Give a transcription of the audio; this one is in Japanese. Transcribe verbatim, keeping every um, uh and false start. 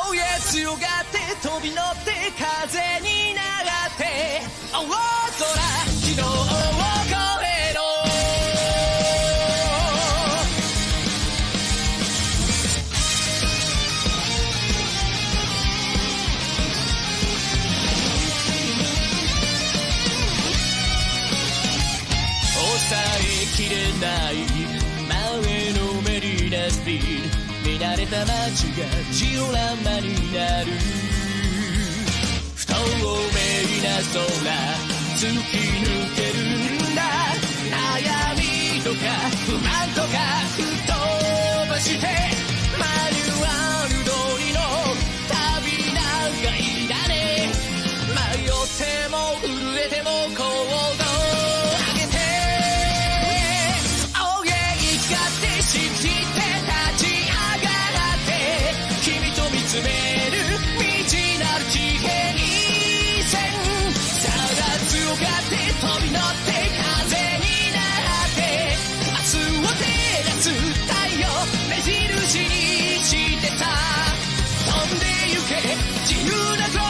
Oh yeah 強がって飛び乗って風に流って大空昨日を越えろ抑えきれない前のめりなスピード見慣れた街がジオラマになる不透明な空突き抜けるんだ悩みとか不満とか吹っ飛ばしてマニュアル通りの旅なんかいらねえ迷っても震えても行動上げて Oh yeah 生きがって信じて立ち見つめる未知なる地平線さあ強がって飛び乗って風になって明日を照らす太陽目印にしてさ飛んでゆけ自由な空